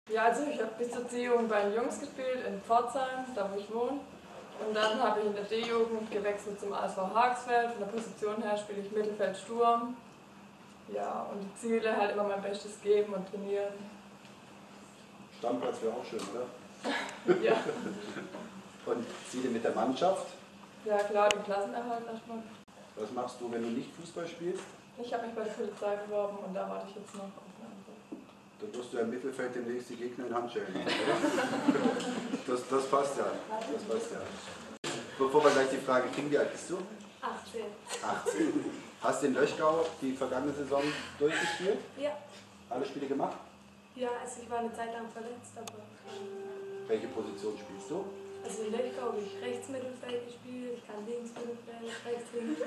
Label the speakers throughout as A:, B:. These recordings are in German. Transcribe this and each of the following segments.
A: Ja, also ich habe bis zur C-Jugend bei den Jungs gespielt, in Pforzheim, da wo ich wohne. Und dann habe ich in der D-Jugend gewechselt zum ASV Hagsfeld. Von der Position her spiele ich Mittelfeld-Sturm. Ja, und die Ziele halt immer mein Bestes geben und trainieren.
B: Stammplatz wäre auch schön, oder?
A: Ja.
B: Und Ziele mit der Mannschaft?
A: Ja klar, den Klassenerhalt erstmal.
B: Was machst du, wenn du nicht Fußball spielst?
A: Ich habe mich bei der Polizei beworben und da warte ich jetzt noch auf eine Antwort.
B: Dann wirst du ja im Mittelfeld demnächst die Gegner in Handschellen nehmen, oder? Das passt ja. Das passt ja. Bevor wir gleich die Frage kriegen, wie alt bist du?
C: 18.
B: 18. Hast du in Löchgau die vergangene Saison durchgespielt?
C: Ja.
B: Alle Spiele gemacht?
C: Ja, also ich war eine Zeit lang verletzt, aber.
B: Welche Position spielst du?
C: Also in Löchgau habe ich Rechtsmittelfeld gespielt, ich kann Linksmittelfeld, rechts, links.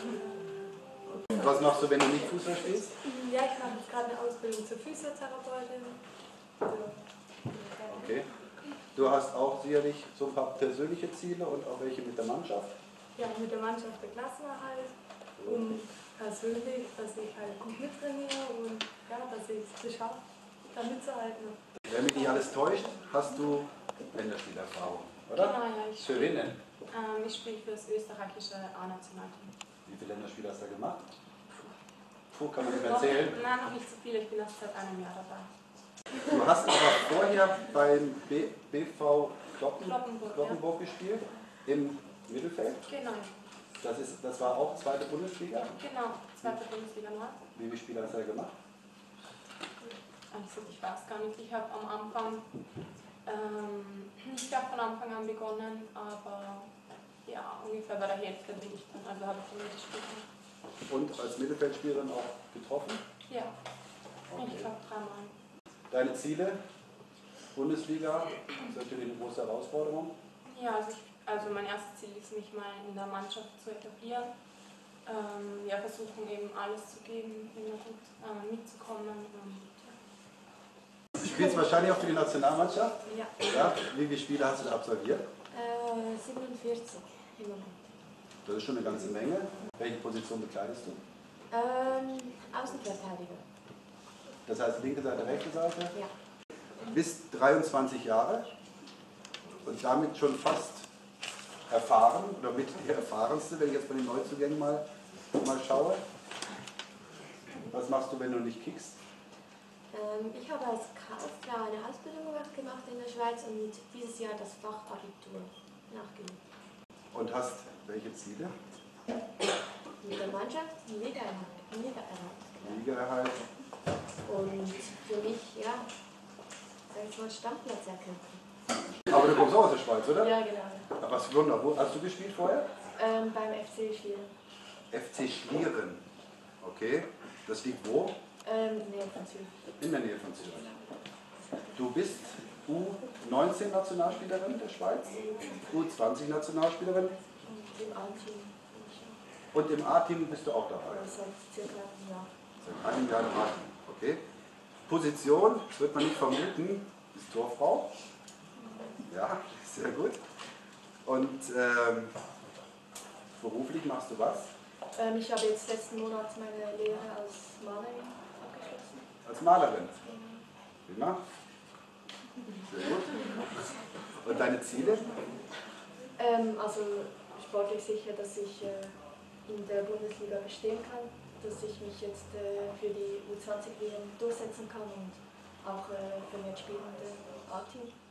B: Was machst du, wenn du nicht Fußball spielst?
C: Ja, ich mache jetzt gerade eine Ausbildung zur Physiotherapeutin.
B: Okay. Du hast auch sicherlich so ein paar persönliche Ziele und auch welche mit der Mannschaft?
C: Ja, mit der Mannschaft der Klassenerhalt und persönlich, dass ich halt gut mittrainiere und ja, dass ich es schaffe, da mitzuhalten.
B: Wenn mich nicht alles täuscht, hast du Länderspielerfahrung, oder?
C: Genau, ja.
B: Für wen denn?
C: Ich spiele für das österreichische A-Nationalteam.
B: Wie viele Länderspiele hast du da gemacht? Puh, kann man nicht mehr erzählen.
C: Nein, noch nicht so viele, ich bin erst seit einem Jahr dabei.
B: Du hast aber vorher beim BV Cloppenburg
C: Ja.
B: gespielt, im Mittelfeld.
C: Genau,
B: Das war auch zweite Bundesliga.
C: genau, zweite Bundesliga Nord.
B: Wie viele Spiele hast du da gemacht?
C: Also ich weiß gar nicht, ich habe am Anfang, nicht gleich von Anfang an begonnen, aber ja, ungefähr bei der Hälfte bin ich dann, also habe ich dann mitgespielt.
B: Und als Mittelfeldspielerin auch getroffen?
C: Ja,
B: Okay.
C: ich glaube 3 Mal.
B: Deine Ziele? Bundesliga ist natürlich eine große Herausforderung.
C: Ja, also mein erstes Ziel ist, mich mal in der Mannschaft zu etablieren. Ja, versuchen eben alles zu geben, immer gut mitzukommen. Und,
B: Du spielst wahrscheinlich auch für die Nationalmannschaft.
C: ja.
B: Ja? Wie viele Spiele hast du da absolviert?
C: 47 im Moment.
B: Das ist schon eine ganze Menge. Welche Position bekleidest du?
C: Außenverteidiger.
B: Das heißt linke Seite, rechte Seite?
C: Ja.
B: Du bist 23 Jahre und damit schon fast erfahren oder mit der erfahrenste, wenn ich jetzt bei den Neuzugängen mal schaue. Was machst du, wenn du nicht kickst?
D: Ich habe als Kauffrau eine Ausbildung gemacht in der Schweiz und dieses Jahr das Fachabitur nachgelegt.
B: Und hast welche Ziele?
D: Mit der Mannschaft Ligaerhalt.
B: Ligaerhalt.
D: Und für mich, ja, sag ich mal, Stammplatz erkämpfen.
B: Aber du kommst auch aus der Schweiz, oder?
D: Ja, genau.
B: Aber was Wunder, wo hast du gespielt vorher?
D: Beim FC Schlieren.
B: FC Schlieren. Okay. Das liegt wo?
D: Nee, von Zürich.
B: In der Nähe von Zürich. Du bist U19-Nationalspielerin der Schweiz, U20-Nationalspielerin
D: Und im A-Team.
B: und im A-Team bist du auch dabei.
D: Seit circa einem Jahr.
B: Seit einem Jahr im A-Team. Okay. Position, wird man nicht vermuten, ist Torfrau. Ja, sehr gut. Und beruflich machst du was?
D: Ich habe jetzt letzten Monat meine Lehre als Malerin abgeschlossen.
B: Als Malerin. Prima. Sehr gut. Und deine Ziele?
D: Also sportlich sicher, dass ich in der Bundesliga bestehen kann, dass ich mich jetzt für die U20 WM durchsetzen kann und auch für mehr spielende A-Team.